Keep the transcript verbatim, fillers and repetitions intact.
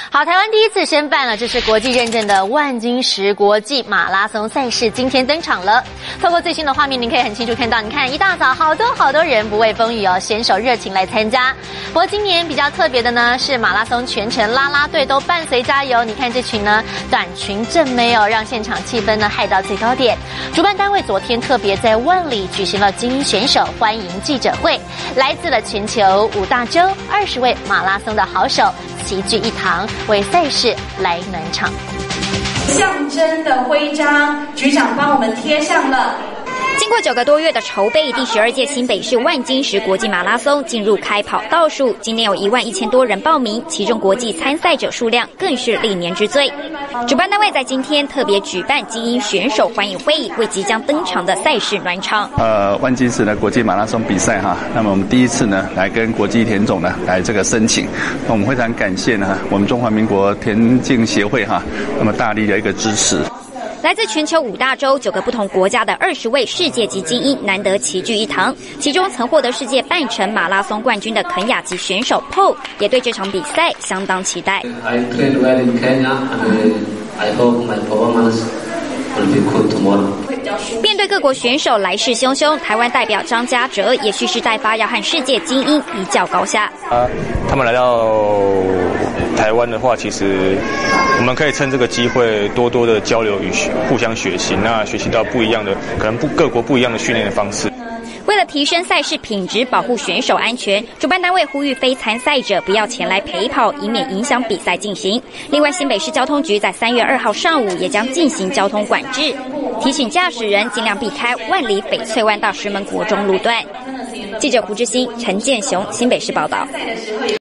好，台湾第一次申办了，这是国际认证的万金石国际马拉松赛事，今天登场了。透过最新的画面，您可以很清楚看到，你看一大早好多好多人不畏风雨哦，选手热情来参加。不过今年比较特别的呢，是马拉松全程啦啦队都伴随加油。你看这群呢短裙正妹哦，让现场气氛呢嗨到最高点。主办单位昨天特别在万里举行了精英选手欢迎记者会，来自了全球五大洲二十位马拉松的好手齐聚一堂，为赛事来暖场。 象征的徽章，局长帮我们贴上了。 经过九个多月的筹备，第十二届新北市万金石国际马拉松进入开跑倒数，今年有一万一千多人报名，其中国际参赛者数量更是历年之最。主办单位在今天特别举办精英选手欢迎会议，为即将登场的赛事暖场。 呃，万金石的国际马拉松比赛哈，那么我们第一次呢来跟国际田总呢来这个申请，那我们非常感谢呢我们中华民国田径协会哈，那么大力的一个支持。 来自全球五大洲九个不同国家的二十位世界级精英难得齐聚一堂，其中曾获得世界半程马拉松冠军的肯亚籍选手 Paul 也对这场比赛相当期待。 I trained well in Kenya and I hope my performance will be good tomorrow. 面对各国选手来势汹汹，台湾代表张家哲也蓄势待发，要和世界精英一较高下。 啊，他们来到台湾的话，其实我们可以趁这个机会多多的交流与互相学习，那学习到不一样的，可能不各国不一样的训练的方式。 为了提升赛事品质，保护选手安全，主办单位呼吁非参赛者不要前来陪跑，以免影响比赛进行。另外，新北市交通局在三月二号上午也将进行交通管制，提醒驾驶人尽量避开万里翡翠湾到石门国中路段。记者胡志新、陈建雄，新北市报道。